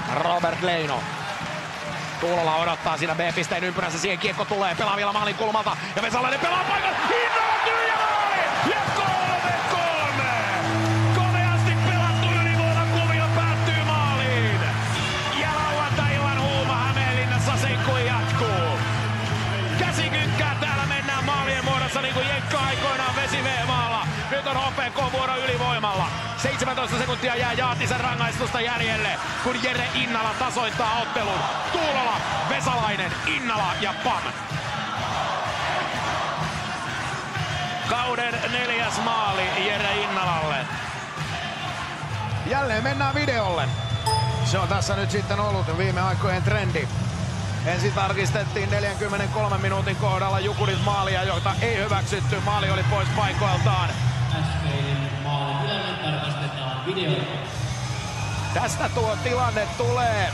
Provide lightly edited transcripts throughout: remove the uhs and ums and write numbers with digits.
Robert Leino. Tuulola odottaa siinä B-pisteen ympyrässä, siihen kiekko tulee, pelaa vielä maalin kulmalta ja Vesalainen pelaa paikan, Innala tyhjä maali ja 3-3! Komeasti pelattu ylivoimakuvio päättyy maaliin ja lauantai-illan huuma Hämeenlinnassa senkkui jatkuu. Käsikynkkää täällä mennään maalien muodossa niin kuin Jenkka aikoinaan Vesi-Vehmaalla. Nyt on HPK vuoro ylivoimalla. 17 sekuntia jää Jaatisen rangaistusta jäljelle, kun Jere Innala tasoittaa ottelun. Tuulola, Vesalainen, Innala ja PAM. Kauden 4. maali Jere Innalalle. Jälleen mennään videolle. Se on tässä nyt sitten ollut viime aikojen trendi. Ensin tarkistettiin 43 minuutin kohdalla Jukurit maalia, jota ei hyväksytty. Maali oli pois paikoiltaan. Äskeinen maali tilanne tarkastetaan videolla. Tästä tuo tilanne tulee.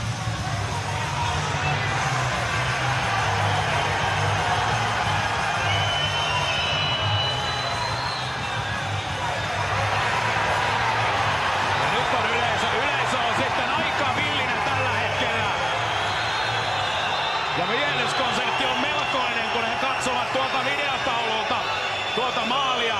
Nyt on yleisö. Yleisö on sitten aika villinen tällä hetkellä. Ja mielyskonsertti on melkoinen, kun he katsovat tuolta videotaululta tuota maalia.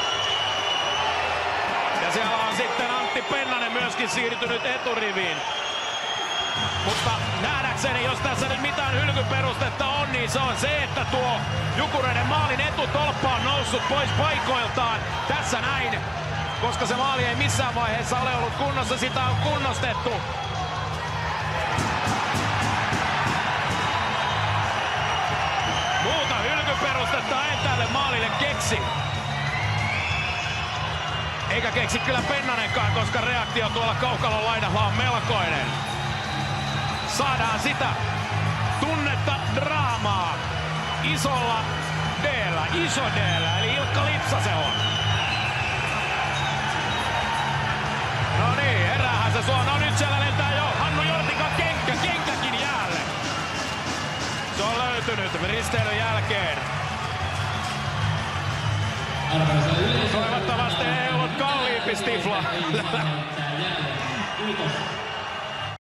Ja siellä on sitten Antti Pennanen myöskin siirtynyt eturiviin. Mutta nähdäkseni, jos tässä nyt mitään hylkyperustetta on, niin se on se, että tuo Jukureiden maalin etutolppa on noussut pois paikoiltaan. Tässä näin, koska se maali ei missään vaiheessa ole ollut kunnossa, sitä on kunnostettu. Muuta hylkyperustetta en tälle maalille keksi. Eikä keksi kyllä Pennanenkaan, koska reaktio tuolla kaukalon laidalla on melkoinen. Saadaan sitä tunnetta, draamaa isolla D-llä, iso D-llä, eli Ilkka Lipsasella. No niin, heräähän se suo. No nyt siellä lentää jo Hannu Jortikan kenkäkin jäälle. Se on löytynyt risteilyn jälkeen. Toivottavasti ei ollut kalliimpi stifla.